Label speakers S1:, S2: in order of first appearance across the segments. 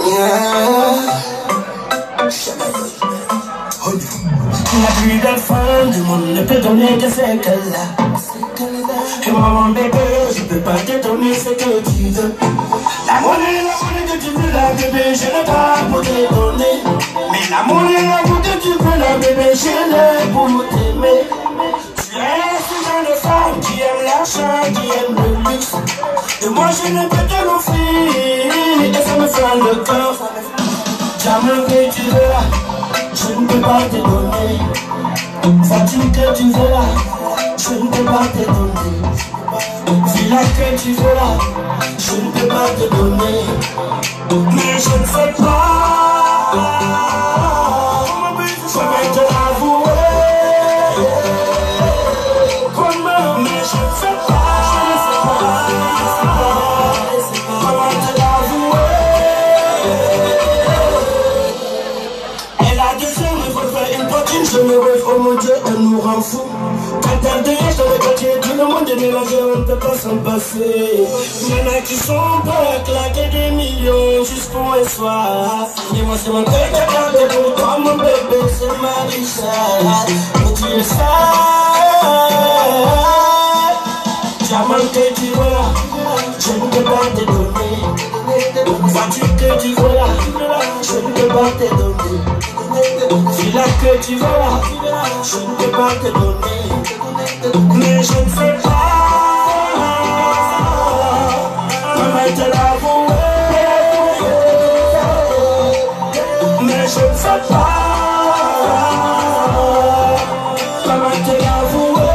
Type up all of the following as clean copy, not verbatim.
S1: La plus belle femme du monde ne peut donner que ce qu'elle a. Et maman bébé, je peux pas te donner ce que tu veux. La monnaie que tu veux, la bébé, je n'ai pas pour te donner. Mais la monnaie que tu veux, la bébé, je l'ai pour t'aimer. Tu es ce genre de femme qui aime l'argent, qui aime le luxe. Et moi je ne peux te l'offrir, et ça me fait le cœur. Jamais que tu veux là, je ne peux pas te donner. Fatigue que tu veux là, je ne peux pas te donner. Villa que tu veux là, je ne peux pas te donner. Mais je ne sais pas, je vais te l'avouer. Mais je ne sais pas, comment te l'avouer. Elle a 2 ans, me refait une poitrine, je me rêve, oh mon Dieu, elle nous rend fou. Quand elle devient, je le quartier, tout le monde est mélangé, on ne peut pas s'en passer. Il y en a qui sont prêts à claquer des millions juste pour un soir. Et moi c'est mon cœur qui a gardé pour toi, mon bébé, c'est ma richesse. Mais tu le sais, diamant que tu veux là, je ne peux pas te donner. Fatigue que tu veux là, je ne peux pas te donner. Villa que tu veux là, je ne peux pas te donner. Mais je ne sais pas comment te l'avouer. Mais je ne sais pas comment te l'avouer.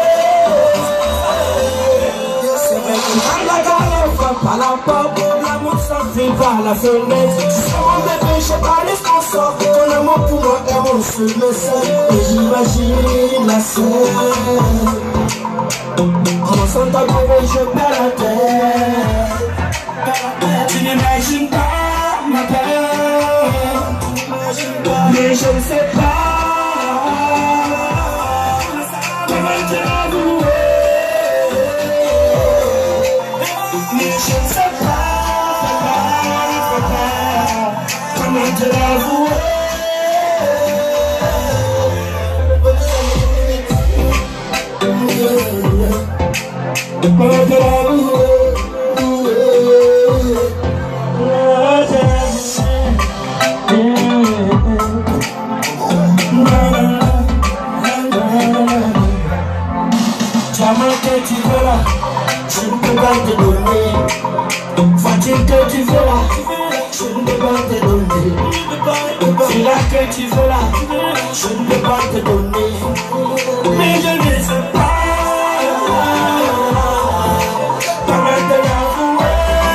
S1: C'est vrai que quand la galère frappe à la porte, l'amour s'enfuit par la fenêtre. Tu sais mon bébé, je sais pas les qu'on sort. Ton amour pour moi est mon seul message. Et j'imagine la scène. En son amoureux, je perds la tête. Tu n'imagines pas ma peine. Mais je ne sais pas comment te l'avouer. Mais je ne sais pas comment te l'avouer. Comment te l'avouer. Diamant que tu veux là, je ne peux pas te donner. Fatigue que tu veux là, je ne peux pas te donner. Villa que tu veux là, je ne peux pas te donner. Mais je ne sais pas comment te l'avouer.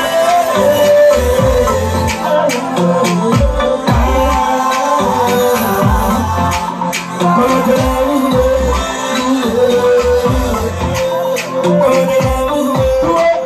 S1: Comment te l'avouer.